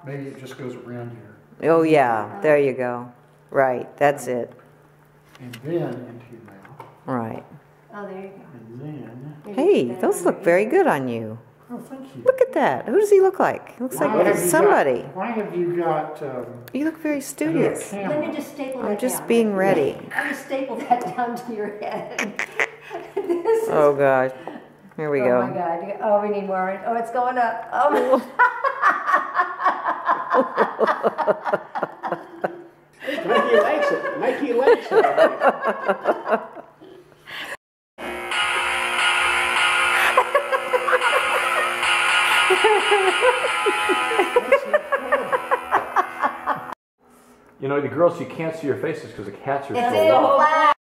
Maybe it just goes around here. Oh yeah, there you go. Right, that's it. And then into your mouth. Right. Oh, there you go. And then... Hey, those look very good on you. Oh, thank you. Look at that. Who does he look like? He looks like somebody. Why have you got... You look very studious. Let me just staple that I'm just down. being ready. I'm just staple that down to your head. Oh gosh. Here we go. Oh my God. Oh, we need more. Oh, it's going up. Oh. Mikey likes it. Mikey likes it. You know, the girls, you can't see your faces because the cats are It's so in low. black.